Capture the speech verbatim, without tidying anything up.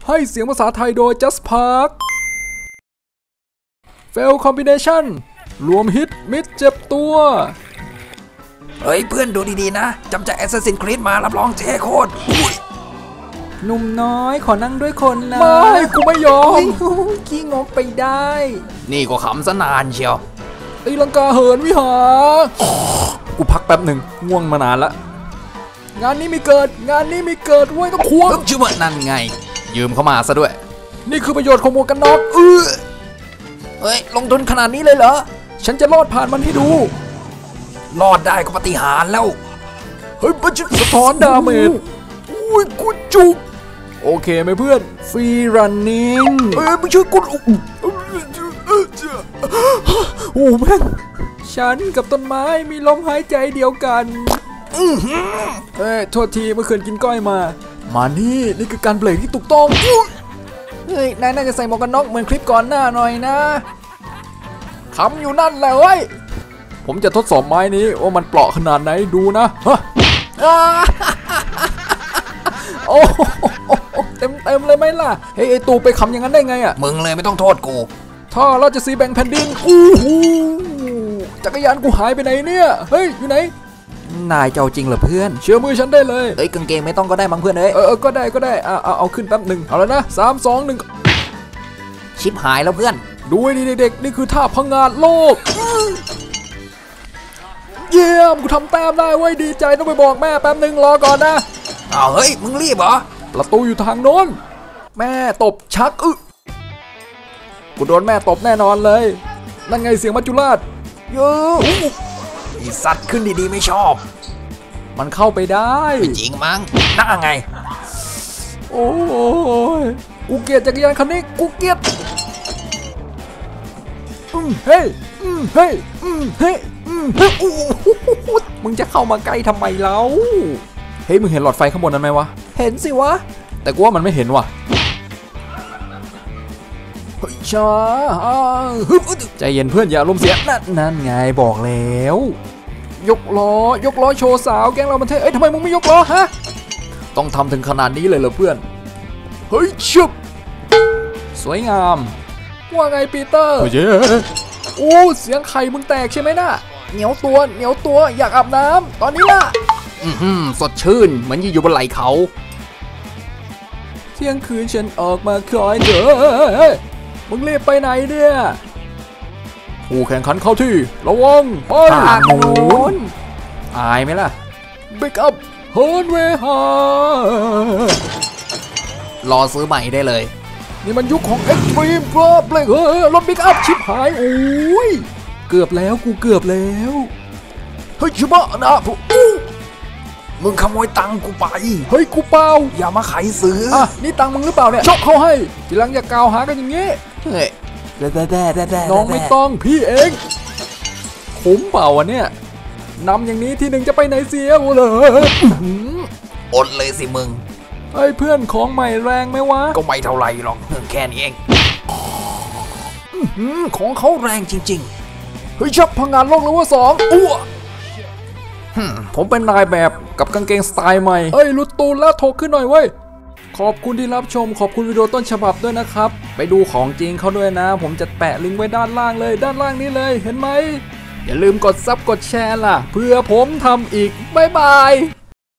ให้เสียงภาษาไทยโดย Just Park Fail Combination รวมฮิตมิดเจ็บตัวเฮ้ยเพื่อนดูดีๆนะจำจาก Assassin's Creed มารับรองเจ๊โคตรหนุ่มน้อยขอนั่งด้วยคนนะไม่กูไม่ยอมขี้งกไปได้นี่ก็ขำซะนานเชียวตีลังกาเหินวิหารกูพักแป๊บหนึ่งง่วงมานานละงานนี้มีเกิดงานนี้มีเกิดไว้ต้องควงชื่อว่านั่นไงยืมเข้ามาซะด้วยนี่คือประโยชน์ของหมวกกันน็อกเออเฮ้ยลงทุนขนาดนี้เลยเหรอฉันจะรอดผ่านมันให้ดูรอดได้ก็ปฏิหารแล้วเฮ้ยมันจะสะท้อนดาเมจอุ้ยกูจุกโอเคไหมเพื่อนฟรีรันนิ่งเอ้ยไม่ช่วยกูโอ้แม่งฉันกับต้นไม้มีลมหายใจเดียวกันเฮ้ยโทษทีเมื่อคืนกินก้อยมามานี่นี่คือการเบรกที่ถูกต้องเฮ้ยนายน่าจะใส่หมวกกันน็อกเหมือนคลิปก่อนหน้าหน่อยนะคำอยู่นั่นแหละเว้ยผมจะทดสอบไม้นี้ว่ามันเปราะขนาดไหนดูนะโอ้เต็มเต็มเลยไหมล่ะเฮ้ยไอตูไปคำอย่างนั้นได้ไงอ่ะมึงเลยไม่ต้องโทษกูถ้าเราจะซีแบ่งแผ่นดินอู้หูจักรยานกูหายไปไหนเนี่ยเฮ้ยอยู่ไหนนายเจ้าจริงเหรอเพื่อนเชื่อมือฉันได้เลยเอ้ยกางเกงไม่ต้องก็ได้มั้งเพื่อนเอ้ยเออก็ได้ก็ได้เอาเอาเอาขึ้นแป๊บหนึ่งเอาแล้วนะสามสองหนึ่งชิปหายแล้วเพื่อนดูให้ดีเด็กๆนี่คือท่าพังงาดโลกเยี่ยมกูทำแต้มได้เว้ยดีใจต้องไปบอกแม่แป๊บหนึ่งรอก่อนนะอ้าวเฮ้ยมึงรีบเหรอประตูอยู่ทางโน้นแม่ตบชักอึกูโดนแม่ตบแน่นอนเลยนั่นไงเสียงมัจจุราชเยอะไอสัตว์ขึ้นดีๆไม่ชอบมันเข้าไปได้จริงมั้งน่าไงโอ้ยกูเกลียดจักรยานคันนี้กูเกลียดอืมเฮ้ยอืมเฮ้ยอืมเฮ้ยอืมเฮ้ยมึงจะเข้ามาใกล้ทำไมเล่าเฮ้ยมึงเห็นหลอดไฟข้างบนนั้นไหมวะเห็นสิวะแต่กูว่ามันไม่เห็นว่ะเฮ้ยช้าใจเย็นเพื่อนอย่าลมเสียนั่นนั่นไงบอกแล้วยกล้อยกล้อโชว์สาวแกงเรามันเท่เอ้ยทำไมมึงไม่ยกล้อฮะต้องทำถึงขนาดนี้เลยเหรอเพื่อนเฮ้ยชุบสวยงามว่าไงปีเตอร์โอ้เสียงไข่มึงแตกใช่ไหมน่ะเหนียวตัวเหนียวตัวอยากอาบน้ำตอนนี้ล่ะอืมสดชื่นเหมือนอยู่บนไหล่เขาเที่ยงคืนฉันออกมาคอยเด้อมึงรีบไปไหนเนี่ยผู้แข่งขันเข้าที่ระวังไปทางโน้นอายไหมล่ะบิ๊กอัพเฮิร์นเวฮารอซื้อใหม่ได้เลยนี่มันยุคของเอ็กซ์ตรีมกรอบเลยเฮ้ยรถบิ๊กอัพชิบหายโอ้ยเกือบแล้วกูเกือบแล้วเฮ้ยชิบะนะมึงขโมยตังกูไปเฮ้ยกูเปล่าอย่ามาไขซื้ออ่ะนี่ตังมึงหรือเปล่าเนี่ยชกเขาให้ทีหลังอย่ากล่าวหากันอย่างงี้เฮ้ยแด่แด่แด่แด่น้องไม่ต้องพี่เองผมเปล่าวะเนี่ยนำอย่างนี้ทีหนึ่งจะไปไหนเสียกูเลยอดเลยสิมึงไอ้เพื่อนของใหม่แรงไหมวะก็ไม่เท่าไรหรอกแค่นี้เองของเขาแรงจริงๆเฮ้ยชับพังงานโลกเลยว่าสองอ้วผมเป็นนายแบบกับกางเกงสไตล์ใหม่เอ้ยรุดตูนแล้วโถขึ้นหน่อยเว้ยขอบคุณที่รับชมขอบคุณวิดีโอต้นฉบับด้วยนะครับไปดูของจริงเขาด้วยนะผมจะแปะลิงก์ไว้ด้านล่างเลยด้านล่างนี้เลยเห็นไหมอย่าลืมกดซับกดแชร์ล่ะเพื่อผมทำอีกบ๊ายบาย